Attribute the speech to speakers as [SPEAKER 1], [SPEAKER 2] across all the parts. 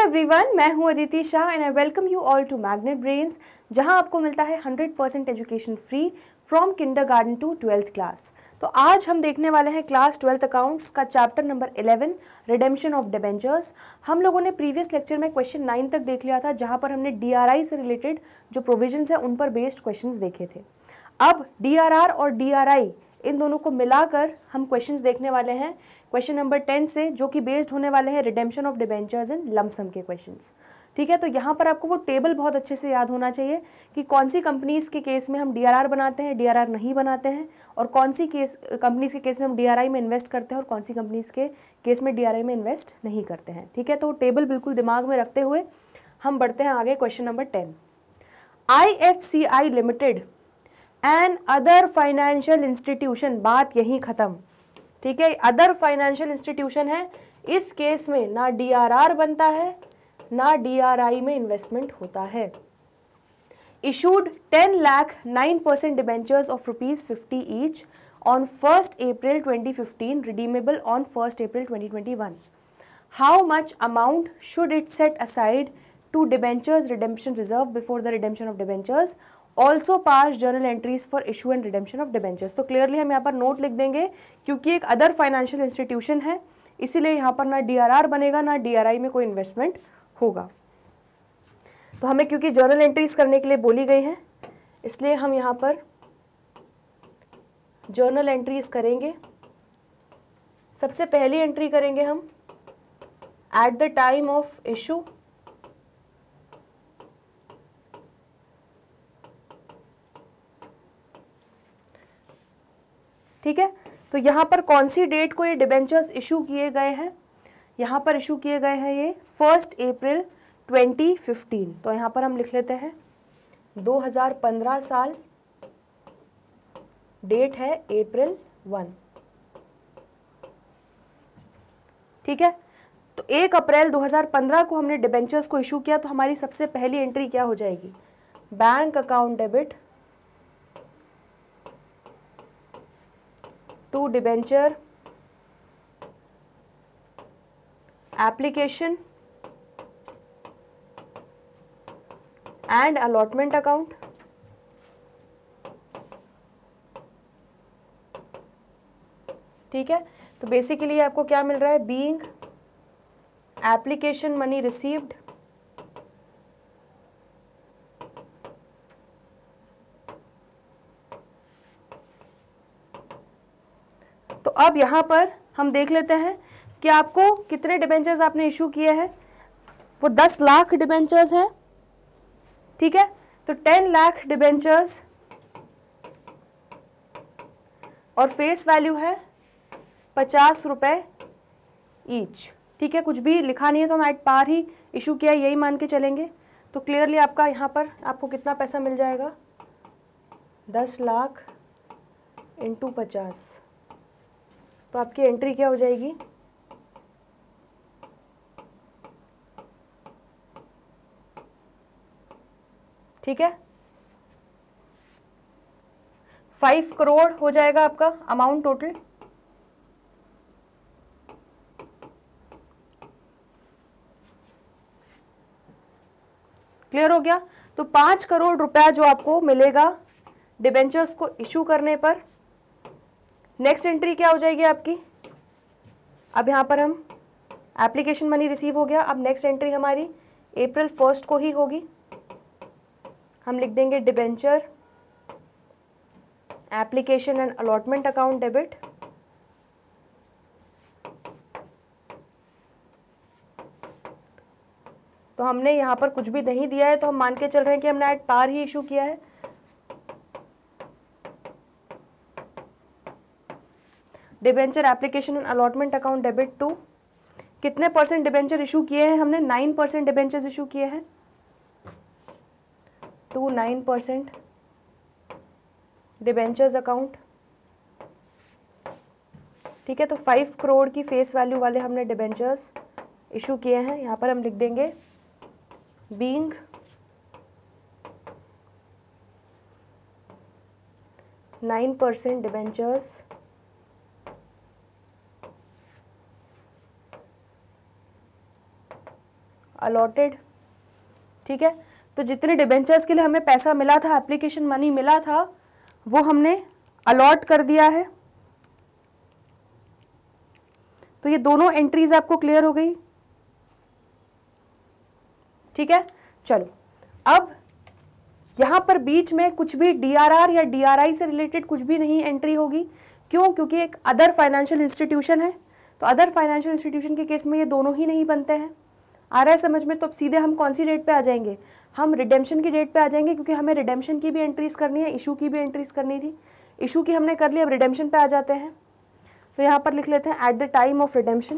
[SPEAKER 1] Everyone, मैं हूं Aditi Shah and I welcome you all to Magnet Brains, जहां आपको मिलता है 100% education free from kindergarten to 12th class. तो आज हम देखने वाले हैं क्लास 12th अकाउंट्स का chapter number 11 redemption of debentures. हम लोगों ने प्रीवियस लेक्चर में क्वेश्चन 9 तक देख लिया था, जहां पर हमने DRI से रिलेटेड जो प्रोविजंस है उन पर बेस्ड क्वेश्चंस देखे थे। अब DRR और DRI इन दोनों को मिलाकर हम क्वेश्चंस देखने वाले हैं क्वेश्चन नंबर 10 से, जो कि बेस्ड होने वाले हैं redemption of debentures in lump sum के क्वेश्चंस। ठीक है, तो यहाँ पर आपको वो टेबल बहुत अच्छे से याद होना चाहिए कि कौन सी कंपनीज के केस में हम DRR बनाते हैं, DRR नहीं बनाते हैं, और कौन सी कंपनीज के केस में हम DRI में इन्वेस्ट करते हैं और कौन सी कंपनीज के केस में DRI में इन्वेस्ट नहीं करते हैं। ठीक है, तो टेबल बिल्कुल दिमाग में रखते हुए हम बढ़ते हैं आगे। Question number 10, IFCI limited and other financial institution, बात यहीं खत्म। ठीक है, अदर फाइनेंशियल इंस्टीट्यूशन है, इस केस में ना DRR बनता है ना DRI में इन्वेस्टमेंट होता है। Issued 10 lakh 9% debentures of ₹50 each on 1st April 2015, redeemable on 1st April 2021. How much amount should it set aside to debentures redemption reserve before the redemption of debentures? Also pass journal entries for issue and redemption of debentures. तो clearly हम यहाँ पर note लिख देंगे, क्योंकि एक other financial institution है, इसीलिए यहाँ पर ना DRR बनेगा ना DRI में कोई इन्वेस्टमेंट होगा। तो हमें क्योंकि जर्नल एंट्रीज करने के लिए बोली गई है, इसलिए हम यहाँ पर जर्नल एंट्रीज करेंगे। सबसे पहली एंट्री करेंगे हम at the time of issue, ठीक है। तो यहाँ पर कौन सी डेट को ये डिबेंचर्स इशू किए गए हैं, यहाँ पर इशू किए गए हैं ये 1st April 2015। तो यहाँ पर हम लिख लेते हैं 2015 साल, डेट है April 1। ठीक है, तो 1 अप्रैल 2015 को हमने डिबेंचर्स को इशू किया, तो हमारी सबसे पहली एंट्री क्या हो जाएगी, bank account debit to debenture application and allotment account. ठीक है, तो बेसिकली आपको क्या मिल रहा है, बीइंग एप्लीकेशन मनी रिसीव्ड तो अब यहाँ पर हम देख लेते हैं कि आपको कितने डिबेंचर्स आपने इशू किए हैं। वो 10 लाख डिबेंचर्स हैं। ठीक है, तो 10 लाख डिबेंचर्स और फेस वैल्यू है 50 रुपए ईच। ठीक है, कुछ भी लिखा नहीं है, तो हम एट पार ही इशू किया, यही मान के चलेंगे। तो क्लियरली आपका यहाँ पर आपको कितना पैसा मिल जाएगा, 10 लाख इंटू 50। तो आपकी एंट्री क्या हो जाएगी, ठीक है, 5 करोड़ हो जाएगा आपका अमाउंट टोटल। क्लियर हो गया। तो 5 करोड़ रुपया जो आपको मिलेगा डिबेंचर्स को इशू करने पर। नेक्स्ट एंट्री क्या हो जाएगी आपकी, अब यहाँ पर हम एप्लीकेशन मनी रिसीव हो गया, अब नेक्स्ट एंट्री हमारी April 1 को ही होगी। हम लिख देंगे debenture application and allotment account debit. तो हमने यहाँ पर कुछ भी नहीं दिया है, तो हम मान के चल रहे हैं कि हमने एट पार ही इशू किया है। Debenture application and allotment account debit to, कितने % डिबेंचर इशू किए हैं हमने, 9% डिबेंचर्स इशू किए हैं, टू 9% डिबेंचर्स अकाउंट। ठीक है, तो 5 करोड़ की फेस वैल्यू वाले हमने डिबेंचर्स इशू किए हैं। यहाँ पर हम लिख देंगे बीइंग 9% डिबेंचर्स अलॉटेड, ठीक है। तो जितने डिबेंचर्स के लिए हमें पैसा मिला था, एप्लीकेशन मनी मिला था, वो हमने अलॉट कर दिया है। तो ये दोनों एंट्रीज आपको क्लियर हो गई, ठीक है। चलो अब यहां पर बीच में कुछ भी डीआरआर या डीआरआई से रिलेटेड कुछ भी नहीं एंट्री होगी। क्यों? क्योंकि एक अदर फाइनेंशियल इंस्टीट्यूशन है, तो अदर फाइनेंशियल इंस्टीट्यूशन के केस में ये दोनों ही नहीं बनते हैं। आ रहा है समझ में? तो अब सीधे हम कौन सी डेट पे आ जाएंगे? हम रिडेम्पशन की डेट पे आ जाएंगे, क्योंकि हमें रिडेम्पशन की भी एंट्रीज करनी है, इशू की भी एंट्रीज करनी थी। इशू की हमने कर ली, अब रिडेम्पशन पे आ जाते हैं। तो यहाँ पर लिख लेते हैं at the time of redemption.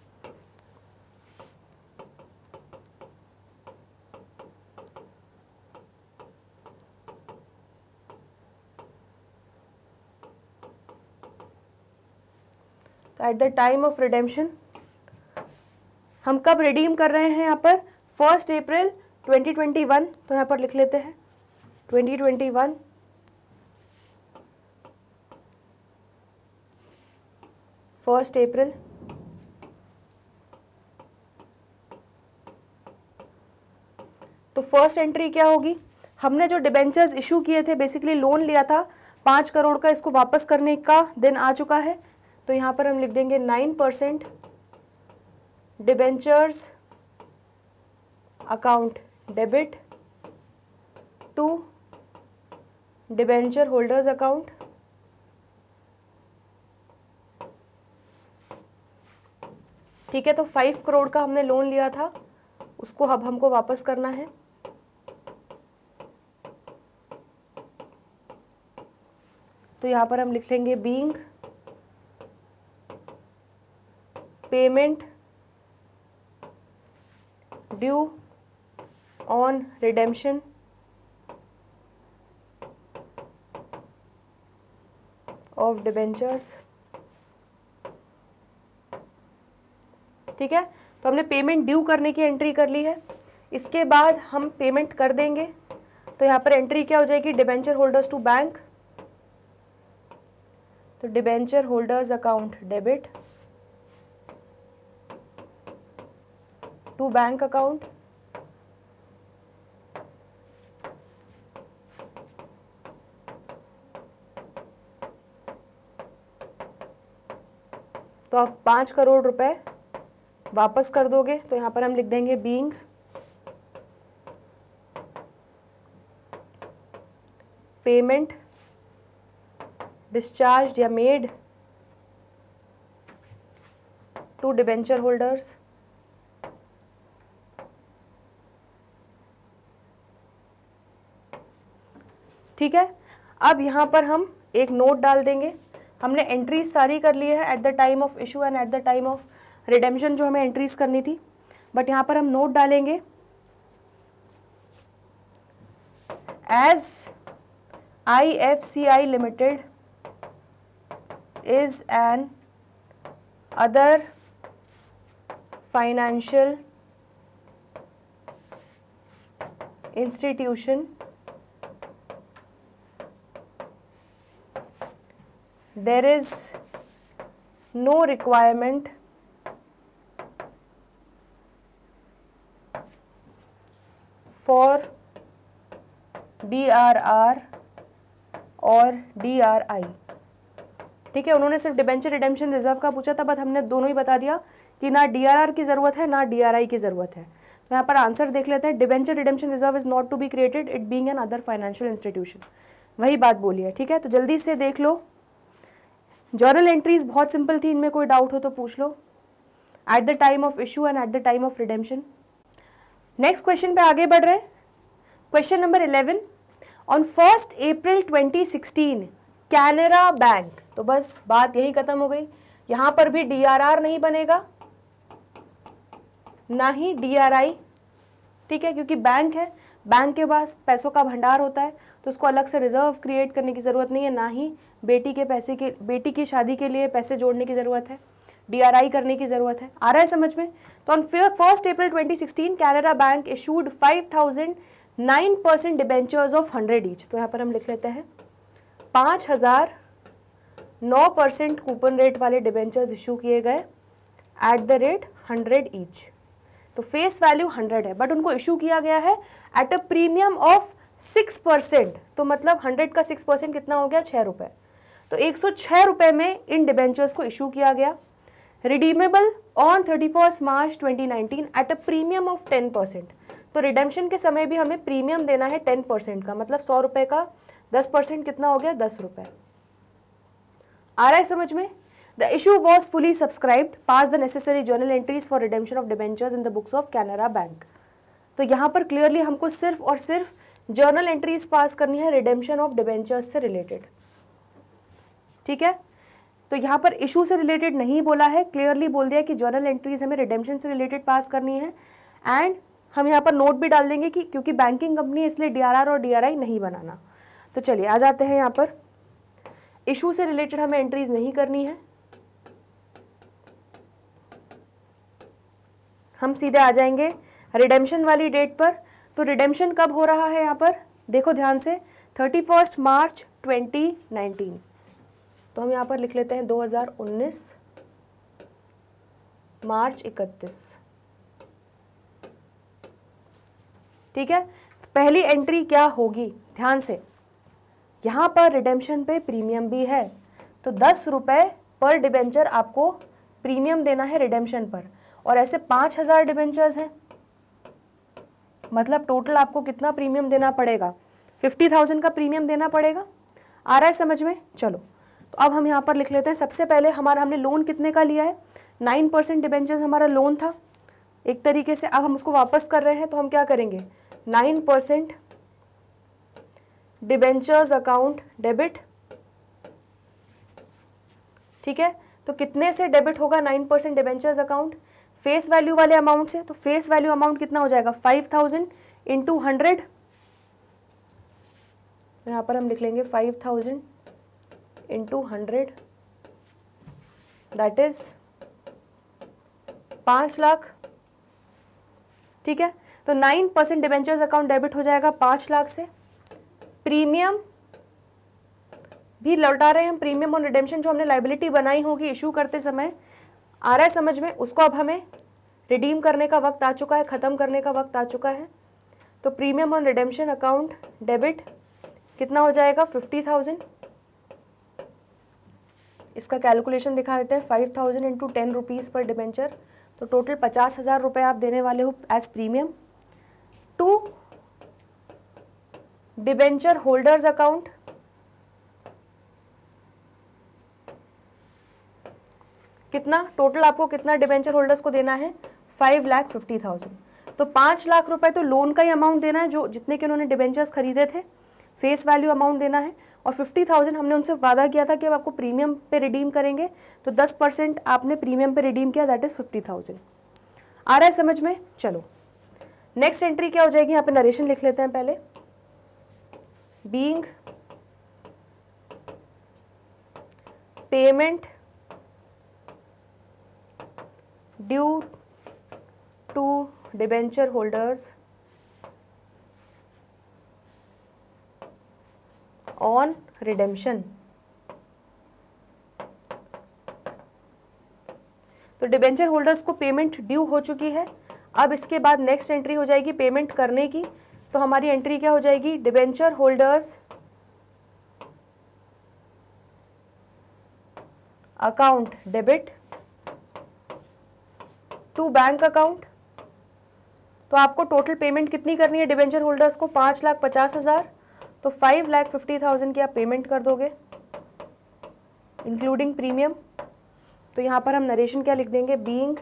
[SPEAKER 1] तो at the time of redemption हम कब रिडीम कर रहे हैं? यहाँ पर 1 अप्रैल 2021। तो यहाँ पर लिख लेते हैं 2021 1 अप्रैल। तो फर्स्ट एंट्री क्या होगी? हमने जो डिबेंचर्स इशू किए थे, बेसिकली लोन लिया था 5 करोड़ का, इसको वापस करने का दिन आ चुका है। तो यहाँ पर हम लिख देंगे 9% debentures account debit to debenture holders account, ठीक है। तो 5 करोड़ का हमने लोन लिया था, उसको अब हमको वापस करना है। तो यहाँ पर हम लिख लेंगे being payment due on redemption of debentures, ठीक है। तो हमने पेमेंट ड्यू करने की एंट्री कर ली है। इसके बाद हम पेमेंट कर देंगे। तो यहाँ पर एंट्री क्या हो जाएगी? Debenture holders to bank. तो debenture holders account debit to bank account, तो आप 5 करोड़ रुपए वापस कर दोगे। तो यहाँ पर हम लिख देंगे बीइंग पेमेंट डिस्चार्ज या मेड टू डिबेंचर होल्डर्स, ठीक है। अब यहाँ पर हम एक नोट डाल देंगे। हमने एंट्रीज सारी कर ली है at the time of issue and at the time of redemption, जो हमें एंट्रीज करनी थी। बट यहाँ पर हम नोट डालेंगे as IFCI limited is an other financial institution there is no requirement for DRR और DRI, ठीक है। उन्होंने सिर्फ डिबेंचर रिडेम्पशन रिजर्व का पूछा था, बट हमने दोनों ही बता दिया कि ना DRR की ज़रूरत है ना DRI की ज़रूरत है। तो यहाँ पर आंसर देख लेते हैं। Debenture redemption reserve is not to be created it being an other financial institution, वही बात बोली है, ठीक है। तो जल्दी से देख लो। जर्नल एंट्रीज बहुत सिंपल थी, इनमें कोई डाउट हो तो पूछ लो। At the time of issue and at the time of redemption. Next question पे आगे बढ़ रहे हैं। क्वेश्चन नंबर 11, ऑन 1 अप्रैल 2016 कैनरा बैंक। तो बस बात यही खत्म हो गई। यहां पर भी DRR नहीं बनेगा ना ही DRI, ठीक है, क्योंकि बैंक है, बैंक के पास पैसों का भंडार होता है, तो उसको अलग से रिजर्व क्रिएट करने की ज़रूरत नहीं है, ना ही बेटी की शादी के लिए पैसे जोड़ने की ज़रूरत है, DRI करने की ज़रूरत है। आ रहा है समझ में? तो on 1 April 2016 Canara Bank issued 5009% debentures of 100 each. तो यहाँ पर हम लिख लेते हैं 5009% कूपन रेट वाले डिबेंचर्स इशू किए गए एट द रेट 100 ईच, तो फेस वैल्यू 100 है, बट उनको इशू किया गया है एट अ प्रीमियम ऑफ 6%, तो मतलब 100 का 6% कितना हो गया, 6 रुपये। तो 106 रुपये में इन डिबेंचर्स को इशू किया गया, redeemable on 31 March 2019 at a premium of 10%। तो रिडेम्पशन के समय भी हमें प्रीमियम देना है 10% का, मतलब 100 रुपये का 10% कितना हो गया, 10 रुपये। आ रहा है समझ में? The issue was fully subscribed, pass the necessary journal entries for redemption of debentures in the books of Canara Bank. तो यहाँ पर क्लियरली हमको सिर्फ और सिर्फ जर्नल एंट्रीज पास करनी है रिडेम्पशन ऑफ डिबेंचर्स से रिलेटेड, ठीक है। तो यहाँ पर इशू से रिलेटेड नहीं बोला है, क्लियरली बोल दिया कि जर्नल एंट्रीज हमें रिडेम्पशन से रिलेटेड पास करनी है। एंड हम यहाँ पर नोट भी डाल देंगे कि क्योंकि बैंकिंग कंपनी है इसलिए डीआरआर और डीआरआई नहीं बनाना। तो चलिए आ जाते हैं, यहाँ पर इशू से रिलेटेड हमें एंट्रीज नहीं करनी है, हम सीधे आ जाएंगे रिडेम्पशन वाली डेट पर। तो रिडेम्पशन कब हो रहा है, यहाँ पर देखो ध्यान से, 31 मार्च 2019। तो हम यहाँ पर लिख लेते हैं 2019 मार्च 31, ठीक है। तो पहली एंट्री क्या होगी, ध्यान से, यहाँ पर रिडेम्पशन पे प्रीमियम भी है, तो 10 रुपये पर डिबेंचर आपको प्रीमियम देना है रिडेम्पशन पर, और ऐसे 5000 डिबेंचर्स हैं, मतलब टोटल आपको कितना प्रीमियम देना पड़ेगा, 50,000 का प्रीमियम देना पड़ेगा। आ रहा है समझ में? चलो, तो अब हम यहाँ पर लिख लेते हैं। सबसे पहले हमने लोन कितने का लिया है, 9% डिबेंचर्स हमारा लोन था एक तरीके से, अब हम उसको वापस कर रहे हैं, तो हम क्या करेंगे, 9% डिबेंचर्स अकाउंट डेबिट, ठीक है। तो कितने से डेबिट होगा 9% डिबेंचर्स अकाउंट, फेस वैल्यू वाले अमाउंट से। तो फेस वैल्यू अमाउंट कितना हो जाएगा, 5000 इंटू 100, यहाँ पर हम लिख लेंगे 5000 इंटू 100, दैट इज 5 लाख, ठीक है। तो 9% डिबेंचर्स अकाउंट डेबिट हो जाएगा 5 लाख से। प्रीमियम भी लौटा रहे हैं हम, प्रीमियम और रिडेम्पशन जो हमने लाइबिलिटी बनाई होगी इशू करते समय, आ रहा है समझ में, उसको अब हमें रिडीम करने का वक्त आ चुका है, ख़त्म करने का वक्त आ चुका है। तो premium on redemption account debit कितना हो जाएगा, 50,000। इसका कैलकुलेशन दिखा देते हैं, 5000 इंटू 10 रुपीज़ पर डिबेंचर, तो टोटल 50,000 रुपये आप देने वाले हो as premium to debenture holders account. कितना टोटल आपको कितना डिबेंचर होल्डर्स को देना है, 5,50,000। तो 5 लाख रुपए तो लोन का ही अमाउंट देना है, जो जितने के उन्होंने डिबेंचर्स खरीदे थे, फेस वैल्यू अमाउंट देना है, और 50,000 हमने उनसे वादा किया था कि अब आपको प्रीमियम पे रिडीम करेंगे, तो 10% आपने प्रीमियम पे रिडीम किया, दैट इज 50,000। आ रहा है समझ में? चलो नेक्स्ट एंट्री क्या हो जाएगी, यहाँ पे नरेशन लिख लेते हैं पहले। Being payment due to debenture holders on redemption. तो डिबेंचर होल्डर्स को पेमेंट ड्यू हो चुकी है, अब इसके बाद नेक्स्ट एंट्री हो जाएगी पेमेंट करने की। तो हमारी एंट्री क्या हो जाएगी, debenture holders account debit to bank account. तो आपको टोटल पेमेंट कितनी करनी है डिबेंचर होल्डर्स को, 5,50,000। तो 5,50,000 की आप पेमेंट कर दोगे इंक्लूडिंग प्रीमियम। तो यहाँ पर हम नरेशन क्या लिख देंगे, being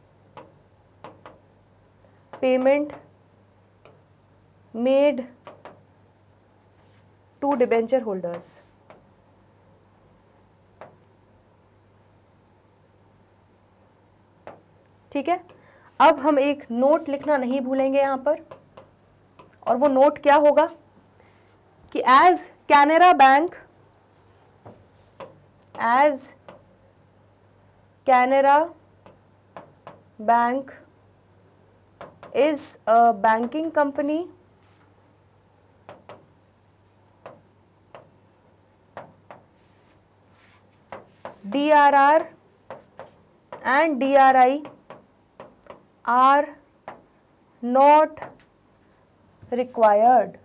[SPEAKER 1] payment made to debenture holders. ठीक है, अब हम एक नोट लिखना नहीं भूलेंगे यहाँ पर, और वो नोट क्या होगा कि as Canara Bank, as Canara Bank is a banking company DRR and DRI are not required.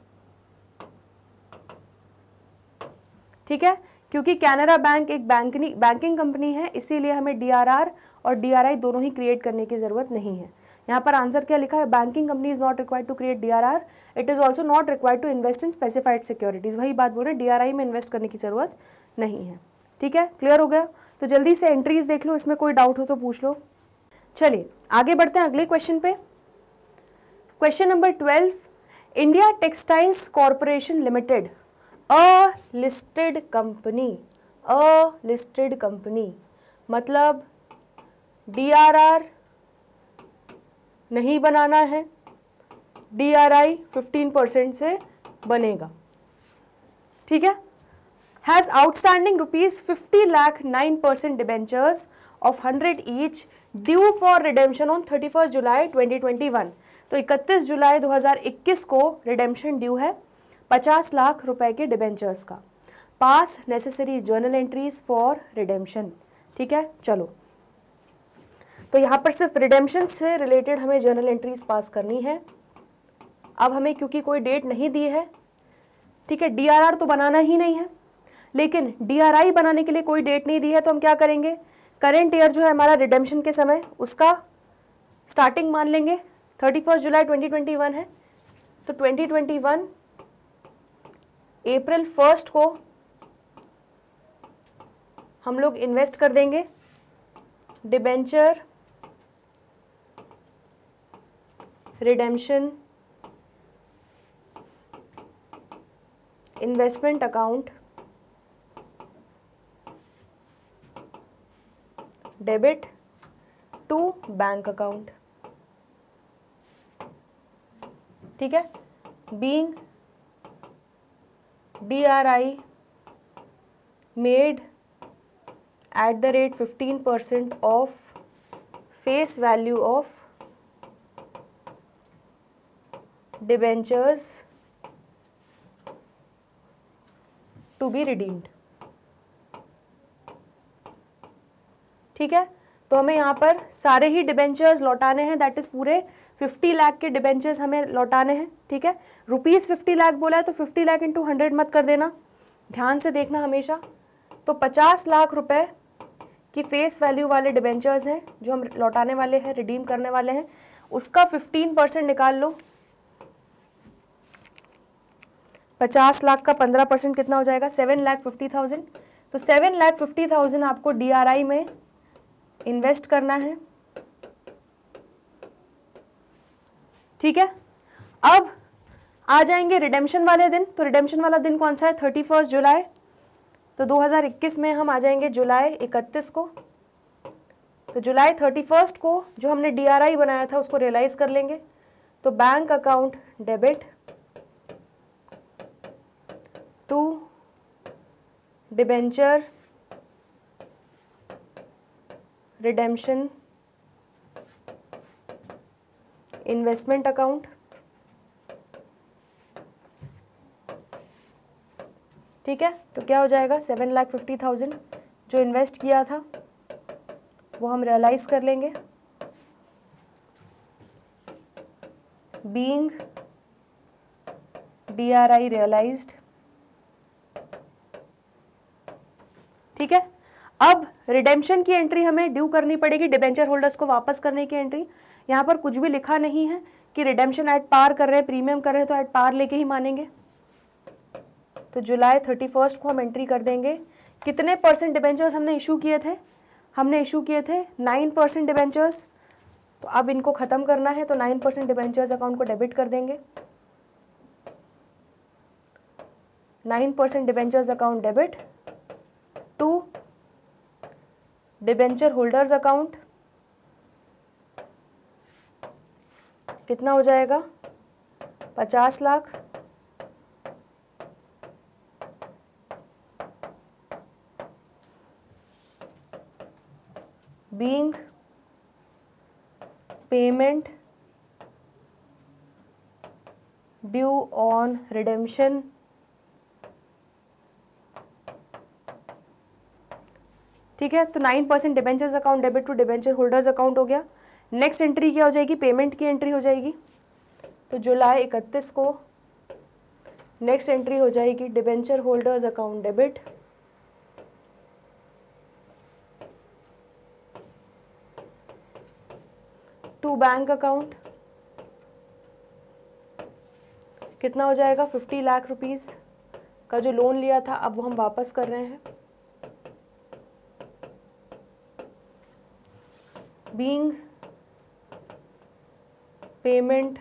[SPEAKER 1] ठीक है, क्योंकि कैनरा बैंक एक बैंकिंग कंपनी है, इसीलिए हमें डीआरआर और डीआरआई दोनों ही क्रिएट करने की जरूरत नहीं है। यहाँ पर आंसर क्या लिखा है, banking company is not required to create DRR, it is also not required to invest in specified securities. वही बात बोल रहे हैं, डीआरआई में इन्वेस्ट करने की जरूरत नहीं है। ठीक है, क्लियर हो गया। तो जल्दी से एंट्रीज देख लो, इसमें कोई डाउट हो तो पूछ लो। चलिए आगे बढ़ते हैं अगले क्वेश्चन पे। Question number 12, India textiles corporation limited a listed company, मतलब डीआरआर नहीं बनाना है, डीआरआई 15% से बनेगा। ठीक है, has outstanding ₹50 lakh 9% debentures of 100 each due for redemption on 31 July 2021। तो 31 जुलाई 2021 को रिडेम्पशन ड्यू है 50 लाख रुपए के डिबेंचर्स का। Pass necessary journal entries for redemption. ठीक है, चलो तो यहाँ पर सिर्फ रिडेम्पशन से रिलेटेड हमें जर्नल एंट्रीज पास करनी है। अब हमें क्योंकि कोई डेट नहीं दी है, ठीक है, डीआरआर तो बनाना ही नहीं है, लेकिन डीआरआई बनाने के लिए कोई डेट नहीं दी है, तो हम क्या करेंगे, करेंट ईयर जो है हमारा रिडेम्पशन के समय उसका स्टार्टिंग मान लेंगे, 31 जुलाई 2021 है, तो 2021 अप्रैल 1 को हम लोग इन्वेस्ट कर देंगे debenture redemption investment account debit to bank account. ठीक है, being DRI made at the rate 15% of face value of debentures to be redeemed। ठीक है, तो हमें यहाँ पर सारे ही डिबेंचर्स लौटाने हैं, दैट इज पूरे 50 लाख के डिबेंचर्स हमें लौटाने हैं। ठीक है, ₹50 लाख बोला है तो 50 लाख इंटू 100 मत कर देना, ध्यान से देखना हमेशा। तो 50 लाख रुपए की फेस वैल्यू वाले डिबेंचर्स हैं जो हम लौटाने वाले हैं, रिडीम करने वाले हैं, उसका 15% निकाल लो। 50 लाख का 15% कितना हो जाएगा, 7,50,000। तो 7,50,000 आपको DRI में इन्वेस्ट करना है। ठीक है, अब आ जाएंगे रिडेम्पशन वाले दिन। तो रिडेम्पशन वाला दिन कौन सा है, 31 जुलाई। तो 2021 में हम आ जाएंगे जुलाई 31 को। तो जुलाई 31 को जो हमने DRI बनाया था उसको रियलाइज कर लेंगे। तो bank account debit to debenture redemption investment account. ठीक है, तो क्या हो जाएगा, 7,50,000 जो इन्वेस्ट किया था वो हम रियलाइज कर लेंगे। Being DRI realised. ठीक है, अब रिडेम्पशन की एंट्री हमें ड्यू करनी पड़ेगी, डिबेंचर होल्डर्स को वापस करने की एंट्री। यहाँ पर कुछ भी लिखा नहीं है कि रिडेम्पशन एट पार कर रहे हैं, प्रीमियम कर रहे हैं, तो एट पार लेके ही मानेंगे। तो जुलाई 31 को हम एंट्री कर देंगे। कितने % डिबेंचर्स हमने इशू किए थे, हमने इशू किए थे 9% डिबेंचर्स। तो अब इनको ख़त्म करना है, तो 9% डिबेंचर्स अकाउंट को डेबिट कर देंगे। 9% debentures account debit to debenture holders account. कितना हो जाएगा, 50 lakh. Being payment due on redemption ठीक है, तो 9% debentures account debit to debenture holders account हो गया। नेक्स्ट एंट्री क्या हो जाएगी, पेमेंट की एंट्री हो जाएगी। तो जुलाई 31 को नेक्स्ट एंट्री हो जाएगी debenture holders account debit, to bank account, कितना हो जाएगा 50 लाख रुपीस का जो लोन लिया था अब वो हम वापस कर रहे हैं। Being payment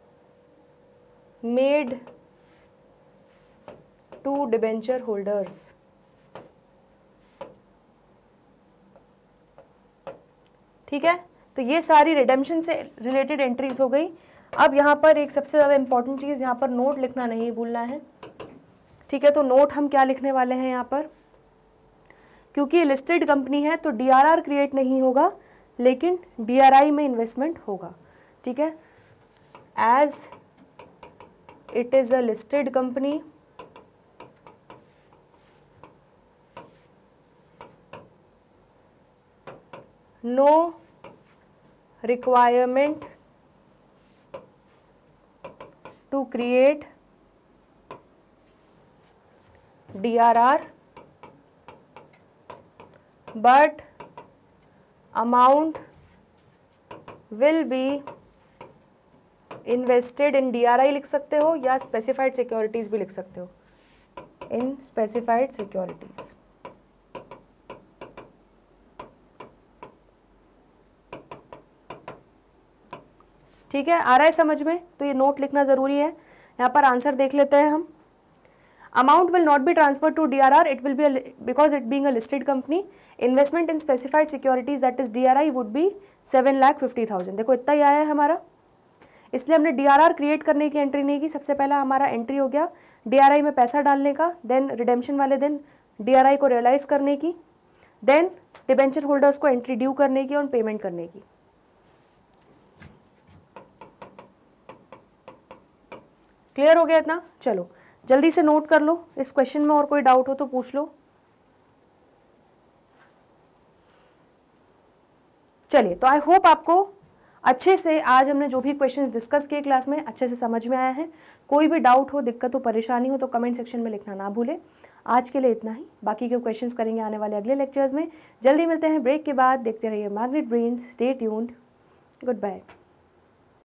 [SPEAKER 1] made to debenture holders. ठीक है, तो ये सारी रिडेम्पशन से रिलेटेड एंट्रीज हो गई। अब यहाँ पर एक सबसे ज़्यादा इंपॉर्टेंट चीज़, यहाँ पर नोट लिखना नहीं भूलना है। ठीक है, तो नोट हम क्या लिखने वाले हैं यहाँ पर, क्योंकि लिस्टेड कंपनी है तो डीआरआर क्रिएट नहीं होगा लेकिन डीआरआई में इन्वेस्टमेंट होगा। ठीक है, as it is a listed company no requirement to create DRR, but amount will be invested in DRI लिख सकते हो या specified securities भी लिख सकते हो, in specified securities। ठीक है, आ रहा है समझ में? तो ये नोट लिखना ज़रूरी है। यहाँ पर आंसर देख लेते हैं हम। Amount will not be transfer to DRR, it will be because it being a listed company, investment in specified securities that is DRI would be 7,50,000। देखो इतना ही आया है हमारा, इसलिए हमने डीआरआर क्रिएट करने की एंट्री नहीं की। सबसे पहला हमारा एंट्री हो गया डीआरआई में पैसा डालने का, देन रिडेम्पशन वाले दिन डीआरआई को रियलाइज करने की, देन डिबेंचर होल्डर्स को एंट्री ड्यू करने की और पेमेंट करने की। क्लियर हो गया इतना? चलो जल्दी से नोट कर लो, इस क्वेश्चन में और कोई डाउट हो तो पूछ लो। चलिए, तो आई होप आपको अच्छे से आज हमने जो भी क्वेश्चंस डिस्कस किए क्लास में अच्छे से समझ में आया है। कोई भी डाउट हो, दिक्कत हो, परेशानी हो तो कमेंट सेक्शन में लिखना ना भूले। आज के लिए इतना ही, बाकी के क्वेश्चंस करेंगे आने वाले अगले लेक्चर्स में। जल्दी मिलते हैं ब्रेक के बाद, देखते रहिए Magnet Brains, stay tuned, good bye.